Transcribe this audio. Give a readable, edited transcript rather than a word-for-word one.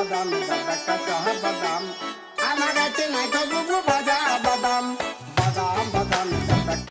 বাদাম, এটা একটা শহর বাদাম। আমার কাছে নাই তো